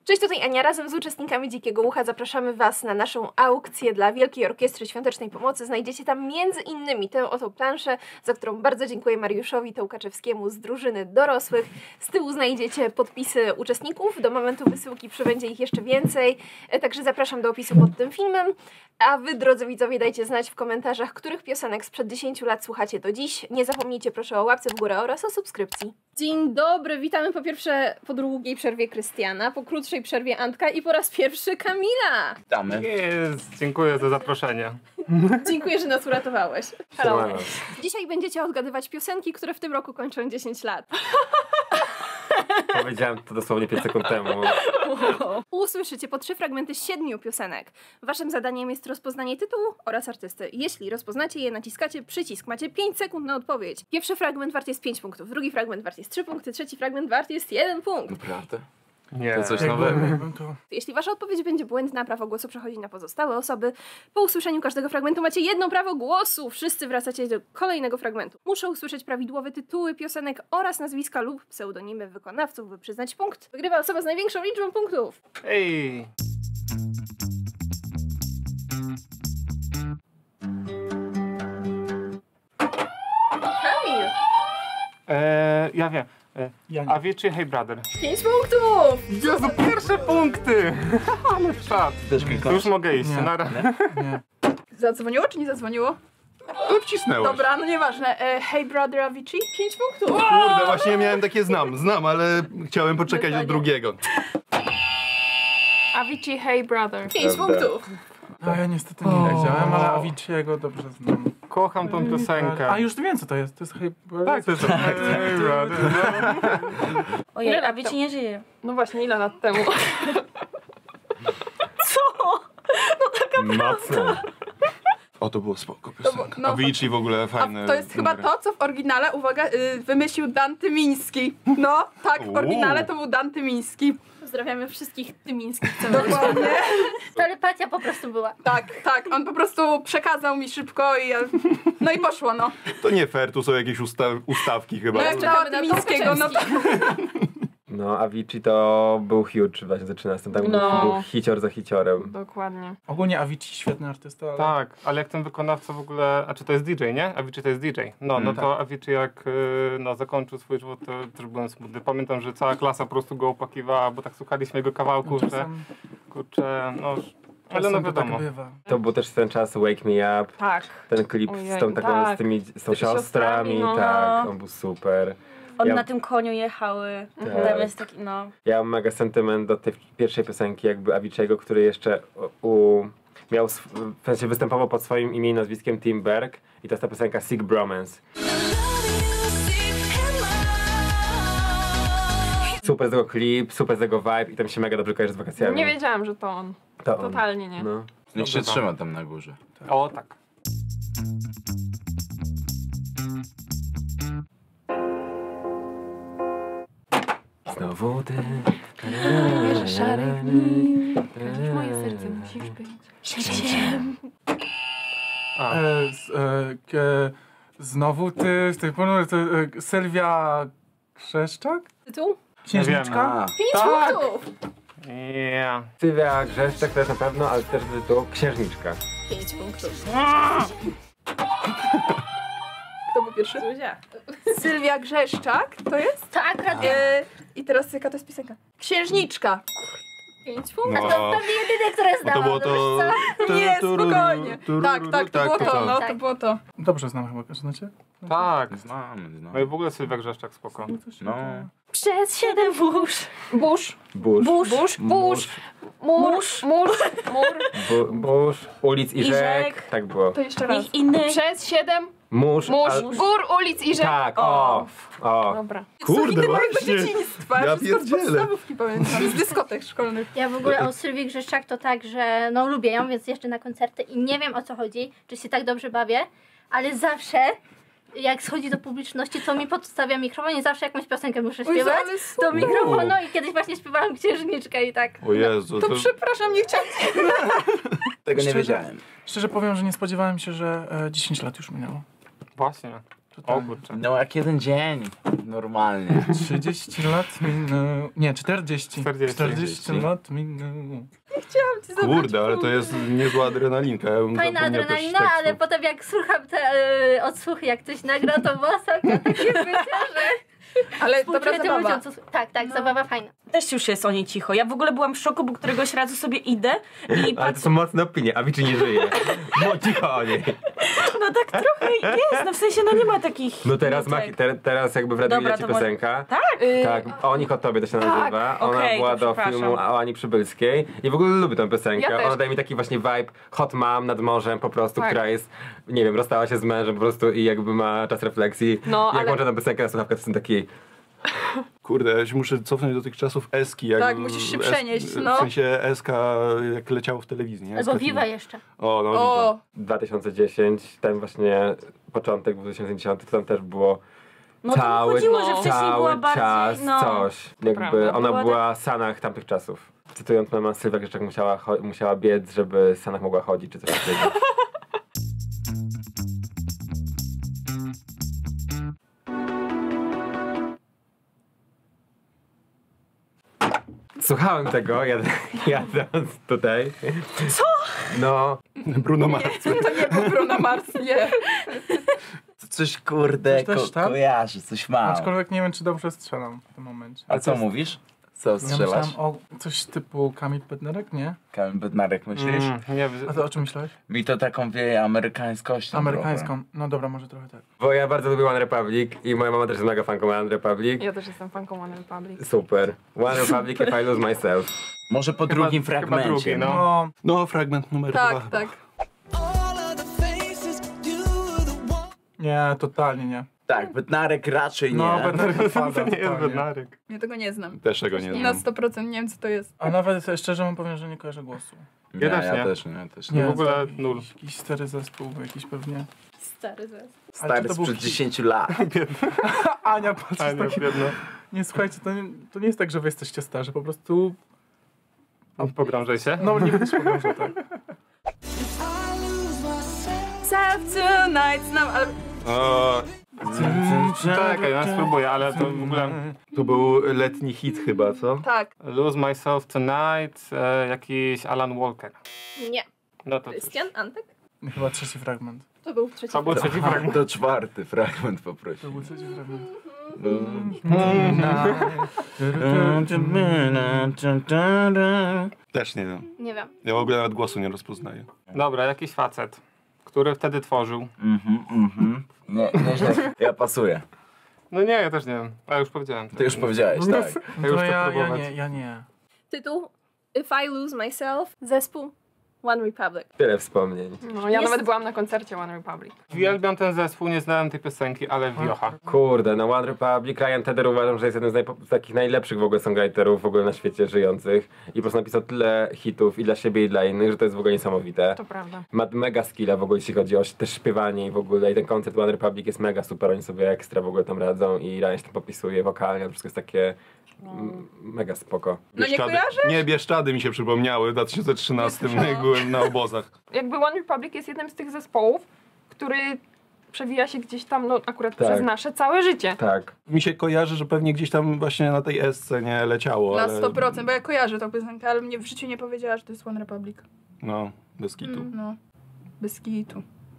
Cześć, tutaj Ania. Razem z uczestnikami Dzikiego Ucha zapraszamy Was na naszą aukcję dla Wielkiej Orkiestry Świątecznej Pomocy. Znajdziecie tam między innymi tę oto planszę, za którą bardzo dziękuję Mariuszowi Tołkaczewskiemu z drużyny dorosłych. Z tyłu znajdziecie podpisy uczestników. Do momentu wysyłki przybędzie ich jeszcze więcej, także zapraszam do opisu pod tym filmem. A Wy, drodzy widzowie, dajcie znać w komentarzach, których piosenek sprzed 10 lat słuchacie do dziś. Nie zapomnijcie proszę o łapce w górę oraz o subskrypcji. Dzień dobry, witamy po długiej przerwie Krystiana, po krótszej przerwie Antka i po raz pierwszy Kamila. Witamy. Dziękuję za zaproszenie. Dziękuję, że nas uratowałeś. Hello. Dzisiaj będziecie odgadywać piosenki, które w tym roku kończą 10 lat. Powiedziałem to dosłownie 5 sekund temu. Usłyszycie po 3 fragmenty 7 piosenek. Waszym zadaniem jest rozpoznanie tytułu oraz artysty. Jeśli rozpoznacie je, naciskacie przycisk. Macie 5 sekund na odpowiedź. Pierwszy fragment wart jest 5 punktów, drugi fragment wart jest 3 punkty, trzeci fragment wart jest 1 punkt. Naprawdę? Nie. To coś nowego. Jeśli wasza odpowiedź będzie błędna, prawo głosu przechodzi na pozostałe osoby. Po usłyszeniu każdego fragmentu macie jedno prawo głosu. Wszyscy wracacie do kolejnego fragmentu. Muszę usłyszeć prawidłowe tytuły piosenek oraz nazwiska lub pseudonimy wykonawców, by przyznać punkt. Wygrywa osoba z największą liczbą punktów. Ej! Kamil! Ja wiem. Avicii, Hey Brother. 5 punktów! Jezu, pierwsze punkty! Ale czad. Już mogę iść. Nie. Zadzwoniło czy nie zadzwoniło? No wcisnęłaś. Dobra, no nieważne. Hey Brother Avicii? 5 punktów! Kurde, właśnie miałem takie znam, ale chciałem poczekać do drugiego. Avicii, Hey Brother. 5 punktów! No ja niestety nie wiedziałem, ale Avicii'ego dobrze znam. Kocham tą piosenkę. A już wiem co to jest. To jest Hey Tak, to jest Hey Brother. Ojej, Avicii nie żyje. No właśnie, ile lat temu? Mocno. O, to było spoko piosenka. no, Avicii w ogóle fajne. to jest chyba to, co w oryginale, uwaga, wymyślił Dan Tymiński. No, tak, w oryginale to był Dan Tymiński. Pozdrawiamy wszystkich tymińskich. Dokładnie. Telepatia po prostu była. Tak, on po prostu przekazał mi szybko i no i poszło, no. To nie fair, tu są jakieś ustawki chyba. No jak dała Tymińskiego, no to... No, Avicii to był huge w 2013, tak? Był hicior za hiciorem. Dokładnie. Ogólnie Avicii świetny artysta, ale... Tak, ale jak ten wykonawca w ogóle, a czy to jest DJ, nie? Avicii to jest DJ. No to Avicii jak zakończył swój żywot, to też byłem smutny. Pamiętam, że cała klasa po prostu go opakiwała, bo tak słuchaliśmy jego kawałków, że kurczę, no... Ale no wiadomo. Tak bywa. To był też ten czas Wake Me Up. Tak. Ten klip z tą taką, tak. z tą siostrami, tak, on był super. On na tym koniu jechały. Tam jest taki, no. Ja mam mega sentyment do tej pierwszej piosenki jakby Avicii'ego, który jeszcze miał, w sensie występował pod swoim imieniem i nazwiskiem Tim Berg i to jest ta piosenka Sick Bromance. Super z tego klip, super z tego vibe i tam się mega dobrze kojarzy z wakacjami. Nie wiedziałam, że to on. To on. Totalnie nie. No. Niech się trzyma tam na górze. O tak. Znowu ty. Wierzę szary dni. Moje serce musisz być. Znowu ty, z tej ponury, to Sylwia Grzeszczak? Tytuł? Księżniczka? 5 punktów! Yeah. Sylwia Grzeszczak to jest na pewno, ale też to Księżniczka. 5 punktów. Kto był pierwszy? Zuzia. Sylwia Grzeszczak, to jest? Tak, radio. I teraz jaka to jest piosenka? Księżniczka. 5 punktów. No. To pewnie jedyne, które Bo to znałam. było to... Nie, spokojnie. Tak, to było to, no, Tak. to było to. Dobrze znam chyba, znacie? Tak. Znamy. No i w ogóle Sylwia Grzeszczak spoko. No. Przez 7 wóż. Burz. Burz, ulic i rzek. Tak było. To jeszcze raz. Niech innych. Przez 7 Mórz. gór, ulic i rzek. Tak, o. Dobra. Kurde, mojego właśnie. dzieciństwa. Ja Wszystko z pierdzielę. podstawówki pamiętam, z dyskotek szkolnych. Ja w ogóle o Sylwii Grzeszczak to tak, że no lubię ją, więc jeszcze na koncerty i nie wiem o co chodzi, czy się tak dobrze bawię, ale zawsze jak schodzi do publiczności, to mi podstawia mikrofon i zawsze jakąś piosenkę muszę śpiewać. ale To mikrofon, no i kiedyś właśnie śpiewałam Księżniczkę i tak. O Jezu, To przepraszam, nie chciałam. tego nie wiedziałem. Szczerze powiem, że nie spodziewałem się, że 10 lat już minęło. Właśnie. O kurczę. No jak jeden dzień. Normalnie. 30 lat minęło. Nie, 40. 40 lat minęło. Kurde, ale to jest niezła adrenalinka. Ja bym Fajna zapomniał też adrenalina, tekstu. ale potem jak słucham te odsłuchy, jak ktoś nagra, to masakra, takie bycie, że... Ale dobra Współczuję tym zabawa. ludziom, tak, zabawa fajna. Też już jest o niej cicho. Ja w ogóle byłam w szoku, bo któregoś razu sobie idę i Ale to patrzę. są mocne opinie, Avicii nie żyje. No cicho o niej. No tak trochę jest, no w sensie no nie ma takich. No teraz, nutek. teraz jakby w radiu Dobra, leci to może- piosenka. Tak? Tak, o nich o tobie to się nazywa. Ona okej, była to do przepraszam. filmu o Ani Przybylskiej i w ogóle lubię tę piosenkę. Ja też. Ona daje mi taki właśnie vibe hot mom nad morzem po prostu, Tak. która jest, nie wiem, rozstała się z mężem po prostu i jakby ma czas refleksji. No, I jak ale- włączę tę piosenkę na słuchawkę, to jestem taki... Kurde, ja się muszę cofnąć do tych czasów Eski. Jak Tak, musisz się przenieść, no. W sensie Eska, jak leciało w telewizji. Nie? Albo Eska Viva TV. jeszcze. O, no O, Viva. 2010, ten właśnie początek 2010, to tam też było No to cały, chodziło, że wcześniej cały była bardziej, czas no. coś. Jakby prawda. ona Była była Sanach tamtych czasów. Cytując mamę Sylwę Grzeszczak, musiała biec, żeby Sanach mogła chodzić, czy coś takiego. Słuchałem tego, jadąc tutaj. Co? No, Bruno Mars. to nie był Bruno Mars, nie. Coś kurde Coś też tam? kojarzy, coś mam. Aczkolwiek nie wiem, czy dobrze strzelam w tym momencie. A co mówisz? Co Ja strzelasz? myślałem o coś typu Kamil Bednarek, nie? Kamil Bednarek myślisz? Nie, A to o czym myślałeś? Mi to taką wieje amerykańskością Amerykańską. No dobra, może trochę tak. bo ja bardzo lubię One Republic i moja mama też jest mega fanką One Republic. Ja też jestem fanką One Republic. Super. One Republic if I lose myself. Może po drugim chyba fragmencie. drugi, no. No, No, fragment numer 2. Tak, tak. nie, totalnie nie. Tak, Bednarek raczej nie. No, Bednarek To odpada. nie jest totalnie. Bednarek. Ja tego nie znam. Też tego nie Na znam. 100% nie wiem, co to jest. A nawet szczerze wam powiem, że nie kojarzę głosu. Nie, Ja też nie. ja też nie. Też Nie, nie. w ogóle nul. Jakiś stary zespół, jakiś pewnie. Stary zespół. Ale Stary to był sprzed hit. 10 lat. Ania, patrz, A nie, biedno. nie słuchajcie, to nie jest tak, że wy jesteście starzy, po prostu... Pogrążaj się. No, nie będę się pogrążał, tak. Self tonight, znam, ale O, Czekaj, ja spróbuję, ale to w ogóle... to był letni hit chyba, co? tak. Lose Myself Tonight, jakiś Alan Walker. Nie. No to cóż. Krystian, Antek? Chyba trzeci fragment. To był trzeci. To był trzeci fragment. To czwarty fragment To poprosił. był trzeci fragment. Też nie wiem. Nie wiem. Ja w ogóle nawet głosu nie rozpoznaję. Dobra, jakiś facet, który wtedy tworzył. Nie, nieźle. Ja pasuję. No nie, ja też nie wiem. A już powiedziałem. Ty już powiedziałeś, tak. No już to to ja próbować. nie, ja nie. Tytuł If I Lose Myself, zespół One Republic. Tyle wspomnień. No, ja nawet byłam na koncercie One Republic. Uwielbiam ten zespół, nie znałem tej piosenki, ale wiocha. Kurde, no One Republic, Ryan Tedder uważam, że jest jeden z takich najlepszych w ogóle songwriterów w ogóle na świecie żyjących. I po prostu napisał tyle hitów i dla siebie i dla innych, że to jest w ogóle niesamowite. To prawda. Ma mega skilla w ogóle, jeśli chodzi o też śpiewanie i w ogóle. I ten koncert One Republic jest mega super, oni sobie ekstra w ogóle tam radzą i Ryan się tam popisuje wokalnie, to wszystko jest takie mega spoko. No nie kojarzę? Nie, Bieszczady mi się przypomniały w 2013, jak byłem na obozach. Jakby One Republic jest jednym z tych zespołów, który przewija się gdzieś tam, no akurat Tak. przez nasze całe życie. Tak. Mi się kojarzy, że pewnie gdzieś tam właśnie na tej esce nie leciało, Na ale... 100%, bo ja kojarzę tą piosenkę, ale mnie w życiu nie powiedziała, że to jest One Republic. No, bez kitu. No, bez kitu.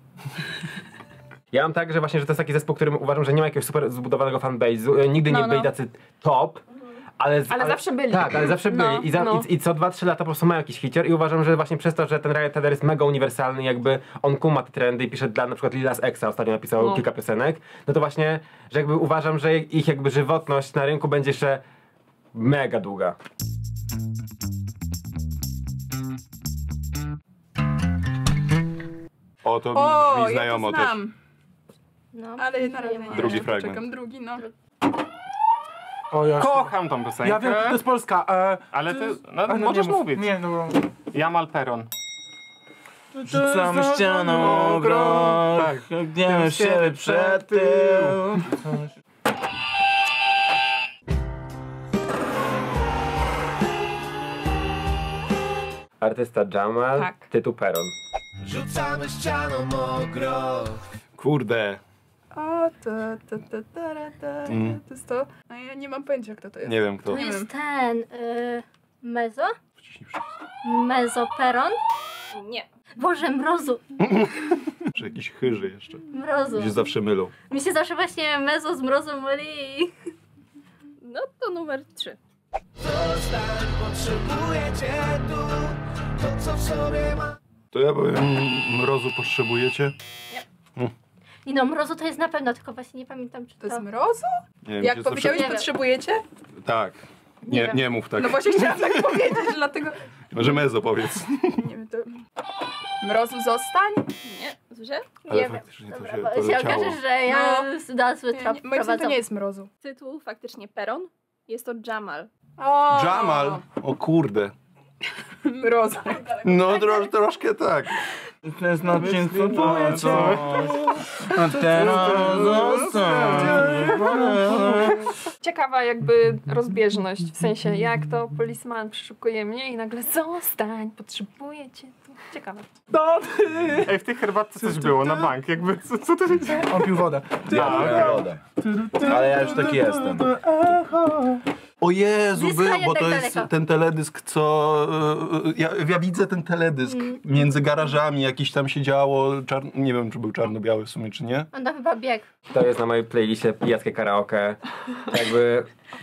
Ja mam tak, że właśnie, że to jest taki zespół, którym uważam, że nie ma jakiegoś super zbudowanego fanbase'u. Nigdy nie byli tacy top. Ale zawsze byli. Tak, ale zawsze byli. No, I co 2-3 lata po prostu mają jakiś hicior i uważam, że właśnie przez to, że ten Ryan Tedder jest mega uniwersalny, jakby on kuma te trendy i pisze dla na przykład Lil Nas Xa, ostatnio napisał kilka piosenek, no to właśnie, że jakby uważam, że ich jakby żywotność na rynku będzie jeszcze mega długa. O, to O, brzmi znajomo ja to też. znam. No. Ale na razie nie. Drugi fragment. Czekam, drugi, no. O, ja Kocham tą piosenkę. Ja wiem, to jest Polska. Ale ty, no, ale możesz nie mów. mówić. Nie, no. Jamal Peron. Rzucamy ścianą grog, Tak. gniemy siebie przed tył. Artysta Jamal, Tak. tytuł Peron. Kurde. To jest to. A ja nie mam pojęcia, kto to jest. Nie wiem kto. To jest ten... Mezo? Wciśnij przycisk. Mezoperon? Nie. Boże, mrozu. Czy jakiś chyży jeszcze. Mrozu. Mi się zawsze mylą. Mi się zawsze właśnie mezo z mrozu myli. No to numer 3. To ja powiem, mrozu potrzebujecie? I no, mrozu to jest na pewno, tylko właśnie nie pamiętam, czy To jest mrozu? Nie wiem, Jak się powiedziałeś, Nie wiem. potrzebujecie? Tak. Nie wiem. Nie mów tak. No właśnie chciałam tak powiedzieć, dlatego... Może mezo powiedz. Nie wiem, to... Mrozu zostań? Nie? Słyszę? Ale Nie faktycznie to Dobra, się bo to się leciało. okaże, że ja na zły Nie, trop nie, moim zdaniem to prowadzą. nie jest mrozu. Tytuł faktycznie Peron. Jest to Jamal. O, Jamal! O kurde. Mrozu. No troszkę tak. To jest na odcinku to. A teraz zostań. Ciekawa jakby rozbieżność, w sensie jak to policeman przeszukuje mnie i nagle zostań, potrzebuję cię tu. Ciekawe. Ej, w tej herbatce coś było na bank, jakby co to się dzieje? On pił wodę. Ja piję wodę. Ale ja już taki jestem. O Jezu, Blisko był, bo jednak to jest daleko. ten teledysk, co... Ja widzę ten teledysk. Między garażami jakiś tam się działo. Nie wiem, czy był czarno-biały w sumie, czy nie. On tam chyba biegł. To jest na mojej playliście pijackie karaoke. Jakby...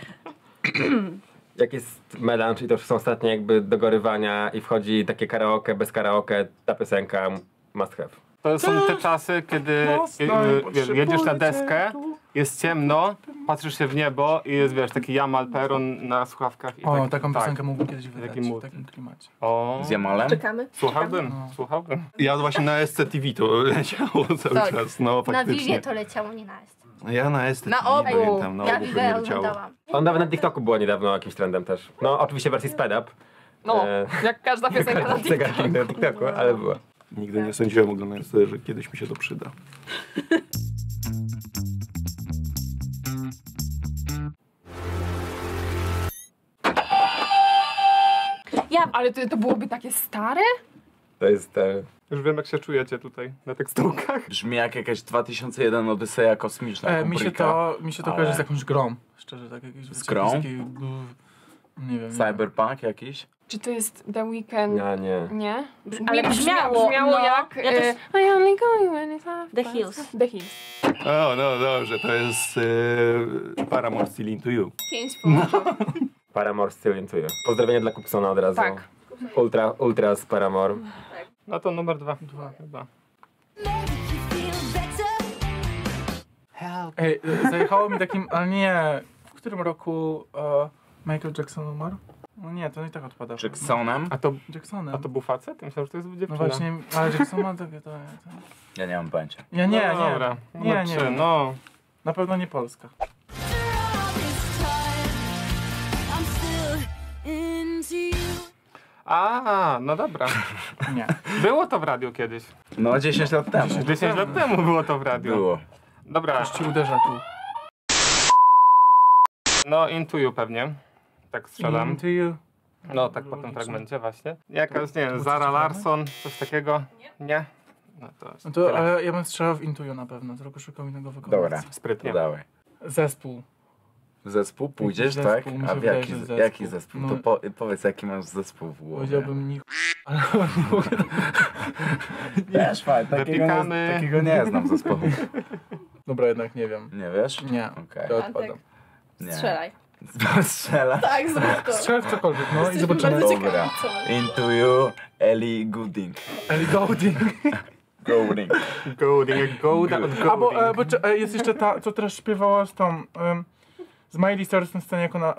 Jak jest melanż i to już są ostatnie jakby dogorywania i wchodzi takie karaoke, bez karaoke, ta piosenka must have. To są te czasy, kiedy jedziesz na deskę, jest ciemno, patrzysz się w niebo i jest, wiesz, taki Jamal Peron na słuchawkach. I O, tak, taką tak. piosenkę mógłbym kiedyś wydać Taki w mood. takim klimacie. O, Z Jamalem? Czekamy. słuchałbym. Ja właśnie na SCTV to leciało cały Tak. czas. No Na faktycznie. Vivie to leciało, nie na ST. Ja na SCTV Na obu. pamiętam. Na Ja obu Vivę pewnie leciało. oglądałam. On nawet na TikToku było niedawno jakimś trendem też. No oczywiście w wersji sped up. No, jak każda piosenka na TikToku. Na TikToku, ale była. Nigdy nie sądziłem oglądając to, że kiedyś mi się to przyda. Ale to byłoby takie stare? To jest Już wiem, jak się czujecie tutaj na tekstówkach. Brzmi jak jakaś 2001 Odyseja Kosmiczna. Mi się to Ale- kojarzy z jakąś grą. Szczerze, tak jakieś... Z grą? Nie wiem. Cyberpunk jakiś? Czy to jest The Weeknd? nie. Nie? Ale brzmiało, no. jak Ja też- I only go when it's half The past. Hills. The Hills. O, no dobrze, to jest Paramore Still Into You. 5 punktów. Paramore Still Into You. Pozdrowienia dla Kupsona od razu. Tak. Ultra z Paramore. No to numer 2 chyba. Ej, zajechało mi takim... Ale nie. W którym roku Michael Jackson umarł? No nie, to i tak odpada. Jacksonem? Jacksonem. A to był facet? Myślałem, że to jest No dziewczyna. właśnie, ale Jackson ma takie... Ja nie mam pojęcia. Ja nie, No nie. dobra, Nie, numer nie. 3, no. Na pewno nie Polska. A, no dobra. Nie. Było to w radiu kiedyś. No 10 lat temu. 10 lat temu było to w radiu. Było. Dobra, Ktoś ci uderza tu. no Into You pewnie. Tak strzelam. Into you. No tak po tym fragmencie właśnie. Jakaś, nie wiem, Zara Larsson, coś takiego? Nie? No to jest No to tyle. ja bym strzelał w Into you na pewno, tylko szukam innego Dobra, wykonawcy. to Sprytnie. dawaj. Zespół. Zespół? Pójdziesz, Zespół, tak? mi się A w wydaje, jaki, że zespół. jaki zespół? No. To powiedz, jaki masz zespół w głowie. Powiedziałbym nich, ale nie mogę. Wiesz, fajnie, Wypikamy. takiego nie znam zespołu. Dobra, jednak nie wiem. Nie wiesz? Nie, Okej. to odpadam. Nie. Strzelaj. Strzela. Tak, zrób to. Strzel w cokolwiek, no i Jesteśmy zobaczymy. bardzo Dobra. ciekawi, co. Into You, Ellie Goulding. Ellie Goulding. Goulding. Golding, jak Golda od Albo Golding. jest jeszcze ta, co teraz śpiewała z tą... z Miley Cyrus na scenie jako na...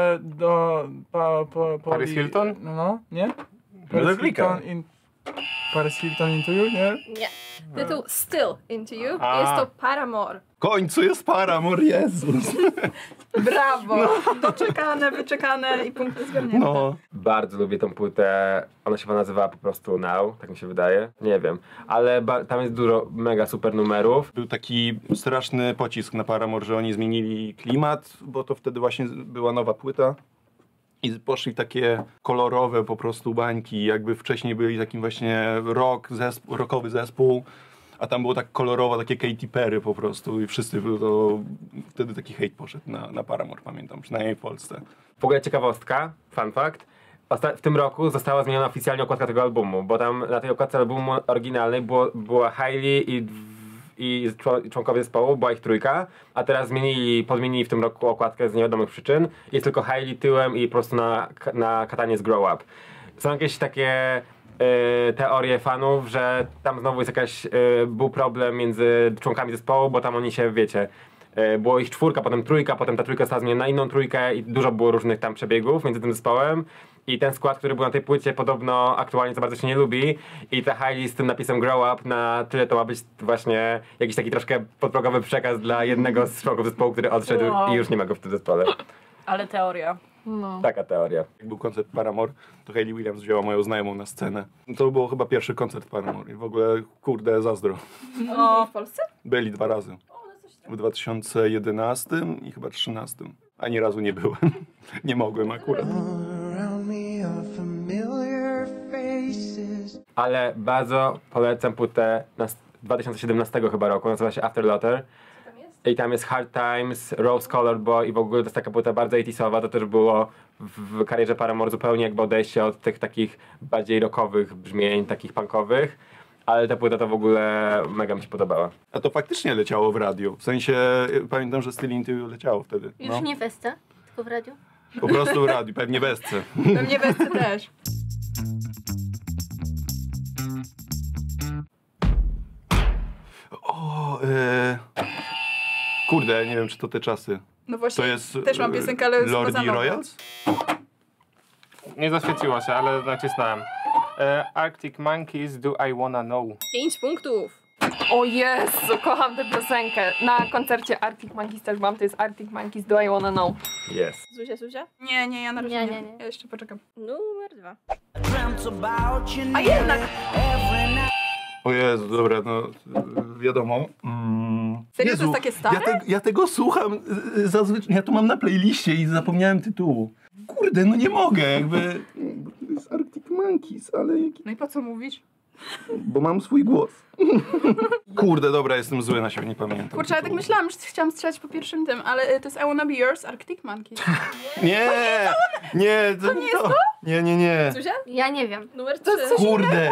Paris Hilton? No, nie? No to klikam. Paris Hilton Into You, nie? Nie. Tytuł Still Into You. A. Jest to Paramore. W końcu jest Paramore, Jezus. Brawo! Doczekane, wyczekane i punkty zgarnięte. No. Bardzo lubię tą płytę. Ona się chyba nazywała po prostu Now, tak mi się wydaje. Nie wiem. Ale tam jest dużo mega super numerów. Był taki straszny pocisk na Paramore, że oni zmienili klimat, bo to wtedy właśnie była nowa płyta. I poszli takie kolorowe po prostu bańki, jakby wcześniej byli takim właśnie rockowy zespół. a tam było tak kolorowo, takie Katy Perry po prostu i wszyscy, to wtedy taki hejt poszedł na Paramore, pamiętam, przynajmniej w Polsce. W ogóle ciekawostka, fun fact. W tym roku została zmieniona oficjalnie okładka tego albumu, bo tam na tej okładce albumu oryginalnej była Hailey i członkowie zespołu, była ich 3, a teraz podmienili w tym roku okładkę z niewiadomych przyczyn. Jest tylko Hailey tyłem i po prostu na katanie z Grow Up. Są jakieś takie teorie fanów, że tam znowu jest był problem między członkami zespołu, bo tam oni się, wiecie, było ich 4, potem 3, potem ta 3 została zmieniona na inną 3 i dużo było różnych tam przebiegów między tym zespołem. I ten skład, który był na tej płycie, podobno aktualnie za bardzo się nie lubi. I ta Hailey z tym napisem Grow Up, na tyle to ma być właśnie jakiś taki troszkę podprogowy przekaz dla jednego z członków zespołu, który odszedł i już nie ma go w tym zespole. Ale teoria. No. Taka teoria. Jak był koncert Paramore, to Hayley Williams wzięła moją znajomą na scenę. To był chyba pierwszy koncert Paramore i w ogóle, kurde, zazdro. No. W Polsce? Byli 2 razy. W 2011 i chyba 2013. Ani razu nie byłem. Nie mogłem akurat. Ale bardzo polecam płytę z 2017 chyba roku, nazywa się After Laughter. I tam jest Hard Times, Rose Colored Boy i w ogóle to jest taka płyta bardzo 80sowa, to też było w karierze Paramore zupełnie jakby odejście od tych takich bardziej rockowych brzmień, takich punkowych. Ale ta płyta to w ogóle mega mi się podobała. A to faktycznie leciało w radiu. W sensie, pamiętam, że Still Into You leciało wtedy. Już nie w SC, tylko w radiu? Po prostu w radiu, pewnie w SC. Pewnie w SC też. Kurde, nie wiem, czy to te czasy. No właśnie, To jest też mam piosenkę, ale Lordi Royals? Nie zaświeciło się, ale nacisnąłem. Arctic Monkeys, Do I Wanna Know. 5 punktów. O Jezu, kocham tę piosenkę. Na koncercie Arctic Monkeys też byłam, to jest Arctic Monkeys, Do I Wanna Know. Jest. Zuzia? Nie, ja na razie Nie. Ja jeszcze poczekam. Numer 2. A jednak! O Jezu, dobra, no wiadomo. Serio, to jest takie stare? Ja tego słucham zazwyczaj, ja to mam na playliście i zapomniałem tytułu. Kurde, no nie mogę, jakby... To jest Arctic Monkeys, ale jaki... No i po co mówisz? Bo mam swój głos. Kurde, dobra, jestem zły na siebie, nie pamiętam. Kurczę, ja tak myślałam, że chciałam strzelać po pierwszym tym, ale to jest I Wanna Be Yours, Arctic Monkeys. Nie, to nie jest to. Nie. Zuzia? Ja nie wiem. Numer 3. Kurde.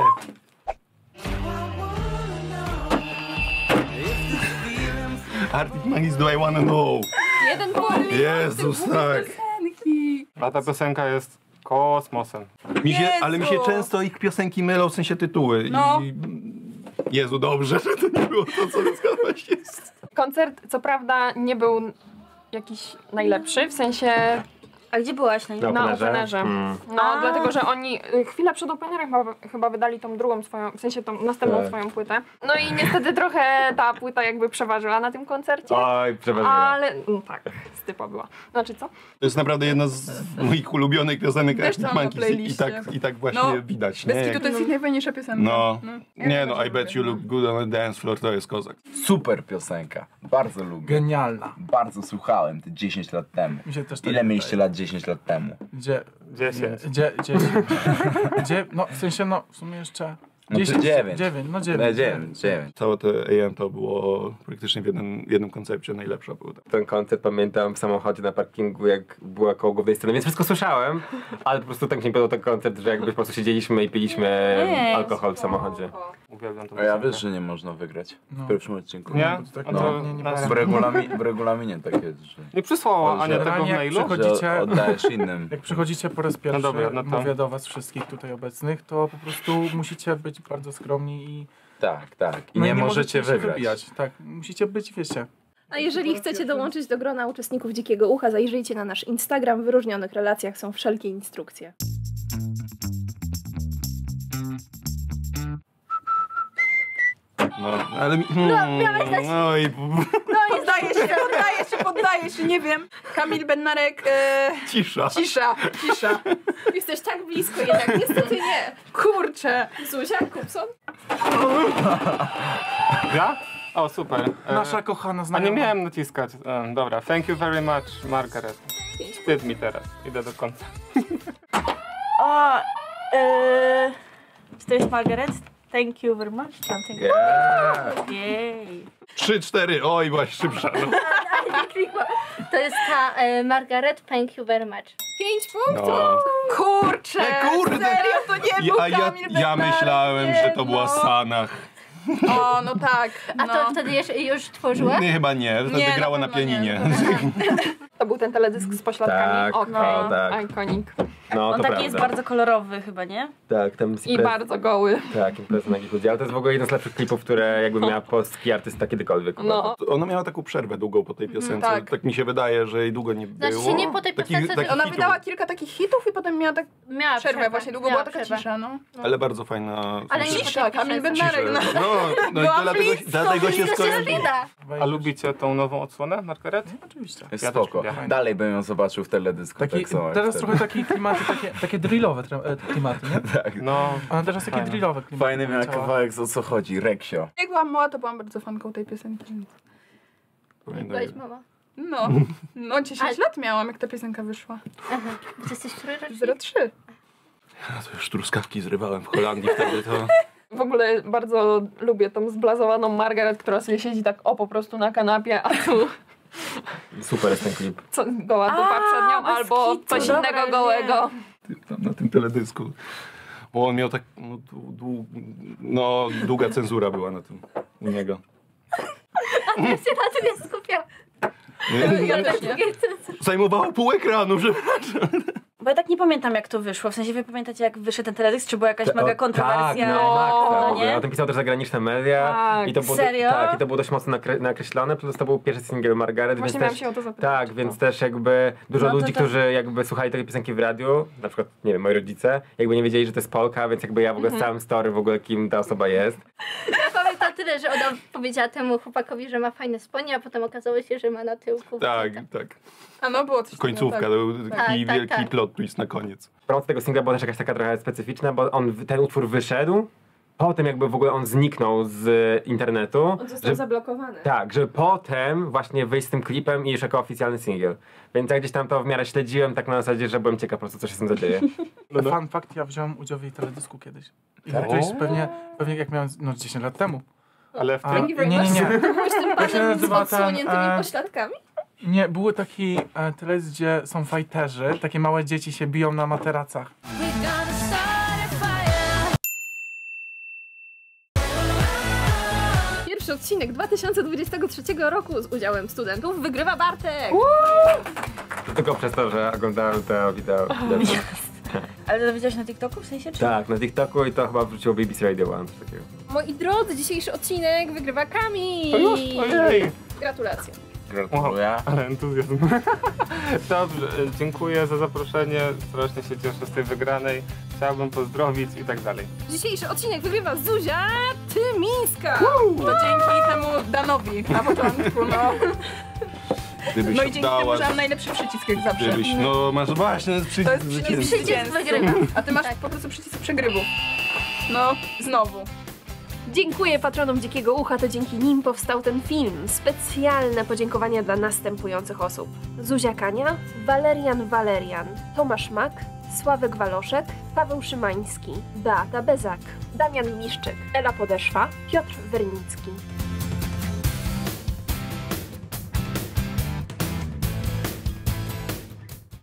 Arctic Monkeys, Do I Wanna Know. 1 punkt. Jezus, tak. A ta piosenka jest kosmosem. Ale mi się często ich piosenki mylą, w sensie tytuły. No. Jezu, dobrze, że to nie było to, co zgadłaś jest. Koncert, co prawda, nie był jakiś najlepszy, w sensie A gdzie byłaś na nim? na openerze. No, dlatego, że oni chwilę przed openerem chyba wydali tą drugą swoją, w sensie tą następną swoją płytę. No i niestety trochę ta płyta jakby przeważyła na tym koncercie. Oj, przeważyła. Ale no tak, stypa była. Znaczy co? To jest naprawdę jedna z moich ulubionych piosenek Też to Arctic mam na Monkeys playliście. i tak właśnie No, widać. Bez Nie? kitu to jest ich najfajniejsza piosenka. No. Ja No, I bet you look good on the dance floor, to jest kozak. Super piosenka. Bardzo lubię. Genialna. Bardzo słuchałem te 10 lat temu. Mi się też tak Ile wydaje. mieliście lat 10 lat temu? Gdzie? 10. Gdzie? No w sensie, no w sumie jeszcze... No to 9. 9. Całe to AM to było praktycznie w jednym koncepcie najlepsza płyta. Ten koncert pamiętam w samochodzie na parkingu, jak była koło głównej sceny, więc wszystko słyszałem, ale po prostu tak mi się podobał ten koncert, że jakby po prostu siedzieliśmy i piliśmy alkohol w samochodzie. Uwielbiam to. A ja wiesz, że nie można wygrać w pierwszym odcinku. Nie? Tak, A no, to nie na- W regulaminie tak jest, że, Nie przysłała Ania tego w Generalnie mailu? jak że oddajesz innym. Jak przychodzicie po raz pierwszy, dobra, no to- mówię do was wszystkich tutaj obecnych, to po prostu musicie być bardzo skromni i Tak. I no nie możecie się wygrać. wybijać. Tak, musicie być, wiecie. A jeżeli chcecie dołączyć do grona uczestników Dzikiego Ucha, zajrzyjcie na nasz Instagram. W wyróżnionych relacjach są wszelkie instrukcje. No, ale mi... No i... No nie poddaję się, nie wiem. Kamil Bednarek, Cisza. Cisza. Jesteś tak blisko jednak, niestety nie. Kurczę. Zuzia, Kupson? Ja? O, super. Nasza kochana A znajoma. nie miałem naciskać. Dobra, thank you very much, Margaret. Wstyd mi teraz. Idę do końca. O, czy to jest Margaret? Thank you very much. Yeah. Jej. 3-4, oj, byłaś szybsza. No. To jest ta Margaret, thank you very much. 5 punktów? No. Kurczę, Kurde. serio, to nie był Kamil Ja Bednarek, myślałem, że to była no. Sanach. O, no tak. A no. to wtedy już tworzyła? Nie, chyba nie, Nie, wygrała na na pewno pianinie. To był ten teledysk z pośladkami. Tak, Okej, no, tak. ikonik. No, On to taki prawda. jest bardzo kolorowy chyba, nie? Tak, tam I bardzo goły. Tak, impreza nagich ludzi, ale to jest w ogóle jeden z lepszych klipów, które jakby miała polski artysta kiedykolwiek. No. Ona miała taką przerwę długą po tej piosence. tak. Tak mi się wydaje, że jej długo nie było. Znaczy nie po tej piosence, takich Ona hitów. wydała kilka takich hitów i potem miała tak Miała przerwę właśnie, długo miała była taka przerwę. cisza, no. Ale bardzo fajna. Ale nie Cisza, po tej Kamil piosence. Bednarek, no. No i to dlatego się skojarzyło. A lubicie tą nową odsłonę, Margaret? Oczywiście. Jest Ja też spoko. lubię. Dalej bym ją zobaczył w teledysku. Taki, tak samo teraz jak trochę takie klimaty, takie drillowe klimaty, nie? wtedy. Tak. No, Ona teraz takie Fajne. drillowe klimaty. Fajny miała powiedziała. kawałek, o co chodzi, Reksio. Jak byłam mała, to byłam bardzo fanką tej piosenki. Byłaś mama. No 10 lat miałam, jak ta piosenka wyszła. Aha. Ty jesteś który rocznik? 03. Ja to już truskawki zrywałem w Holandii wtedy to. W ogóle bardzo lubię tą zblazowaną Margaret, która sobie siedzi tak po prostu na kanapie, a tu Super jest ten klip. co, goła dupa przed nią, bez albo kitu, coś dobra, innego wiem. gołego. Tam na tym teledysku. Bo on miał tak. Długa cenzura była na tym u niego. A ty się na tym nie skupiał. Ja też nie. Zajmowało pół ekranu, przepraszam. Bo ja tak nie pamiętam, jak to wyszło. W sensie wy pamiętacie, jak wyszedł ten teledysk? Czy była jakaś mega Tak, kontrowersja? no, nie? o tym pisał też zagraniczne media. Tak. I to było, Serio? Tak, i to było dość mocno nakreślone, plus to był pierwszy singiel Margaret, Właśnie więc miałam też, się o to zapytać. tak, więc też jakby dużo No to ludzi, to- którzy jakby słuchali tej piosenki w radiu, na przykład, nie wiem, moi rodzice, jakby nie wiedzieli, że to jest Polka, więc jakby ja w ogóle z całym story w ogóle kim ta osoba jest. Ja pamiętam tyle, że ona powiedziała temu chłopakowi, że ma fajne spodnie, a potem okazało się, że ma na tyłku. Tak, tak. A no było coś Końcówka, takiego, to był taki Tak, wielki tak. plot twist na koniec. Promocja tego singla była też jakaś taka trochę specyficzna, bo ten utwór wyszedł, potem jakby w ogóle on zniknął z internetu. On został zablokowany. Tak, żeby potem właśnie wyjść z tym klipem i już jako oficjalny singiel. Więc ja gdzieś tam to w miarę śledziłem, tak na zasadzie, że byłem ciekaw po prostu, co się z tym zadzieje. Fun fact, ja wziąłem udział w jej teledysku kiedyś. I Tak? to jest pewnie jak miałem 10 lat temu. ale w A, tym... nie. Byłeś tym Jak się panem z nazywa ten, odsłoniętymi pośladkami? Nie, był taki teledysk, gdzie są fajterzy, takie małe dzieci się biją na materacach. Pierwszy odcinek 2023 roku z udziałem studentów wygrywa Bartek! Tylko przez to, że oglądałem to wideo. Ale to widziałeś na TikToku w sensie? Czy? Tak, na TikToku i to chyba wrzuciło BBC Radio One, coś takiego. Moi drodzy, dzisiejszy odcinek wygrywa Kamil! To już? Ojej! Gratulacje. Gratuluję. Ale entuzjazm. Dobrze, dziękuję za zaproszenie. Strasznie się cieszę z tej wygranej. Chciałbym pozdrowić i tak dalej. Dzisiejszy odcinek wygrywa Zuzia Tymińska! To dzięki temu Danowi na początku, no. Gdybyś No i dzięki temu, oddała, że mam najlepszy przycisk jak zawsze. gdybyś, no masz właśnie To jest przycisk przycisk zwycięstwa. zwycięstwa. wygrywa. A ty masz po prostu przycisk przegrywu. No, znowu. Dziękuję patronom Dzikiego Ucha, to dzięki nim powstał ten film. Specjalne podziękowania dla następujących osób. Zuzia Kania, Walerian, Tomasz Mak, Sławek Waloszek, Paweł Szymański, Beata Bezak, Damian Miszczyk, Ela Podeszwa, Piotr Wernicki.